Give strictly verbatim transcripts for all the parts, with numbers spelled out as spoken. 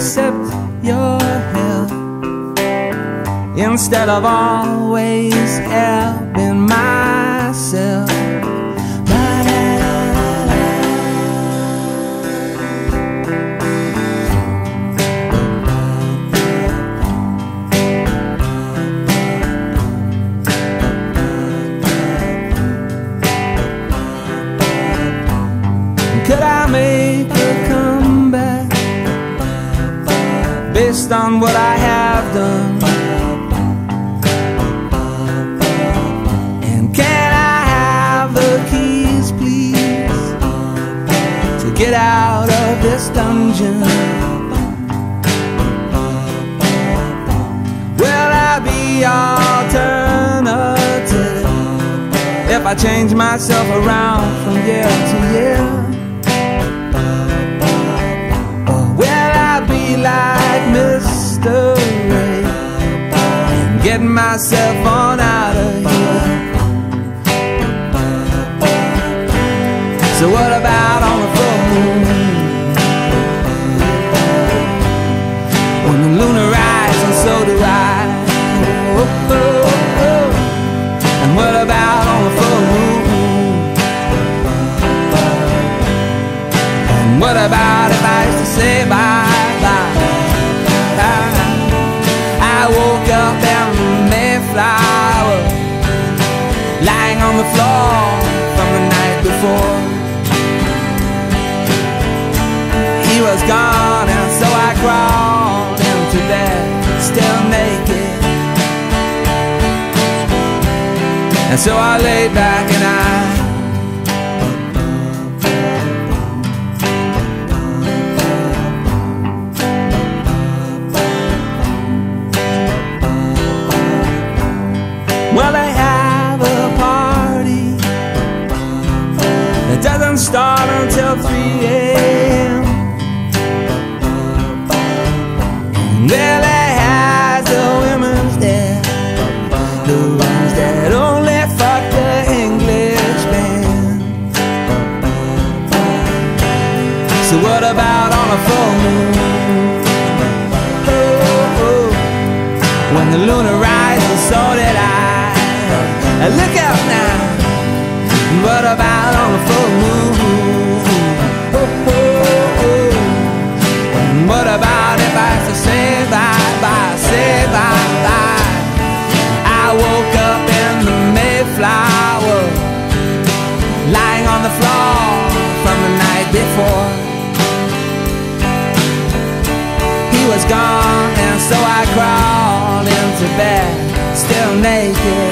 accept your help instead of always helping myself. Could I make a comeback based on what I have done? And can I have the keys, please, to get out of this dungeon? Will I be alternative if I change myself around from year to year? Like Mister Ray and getting myself on out of here. So what about on the full moon, when the lunar rises and so do I? Oh, oh, oh. And what about on the full moon? And what about if I used to say bye? I woke up in Mayflower, lying on the floor from the night before. He was gone and so I crawled into bed, still naked. And so I laid back and I well, they have a party that doesn't start until three A M And there they have the women's there, the ones that only fuck the English band. So what about on a full moon? Oh, oh, when the lunar rises, so did I. Look out now. What about on the full moon? Oh, oh, oh. And what about if I have to say bye bye, say bye bye? I woke up in the Mayflower, lying on the floor from the night before. He was gone and so I crawled into bed, still naked.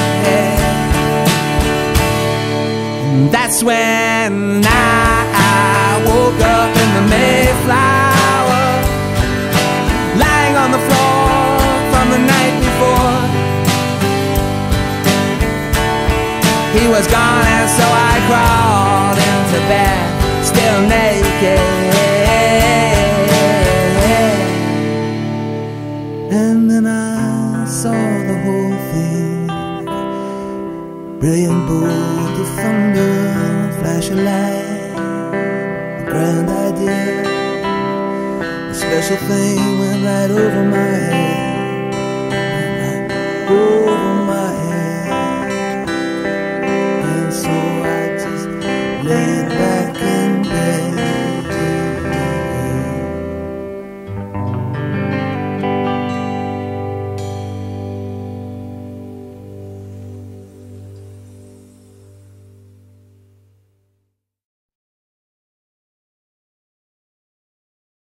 That's when I woke up in the Mayflower, lying on the floor from the night before. He was gone and so I crawled into bed, still naked. And then I saw the whole thing, brilliant bolt of thunder, flash of light, a grand idea, a special thing went right over my head.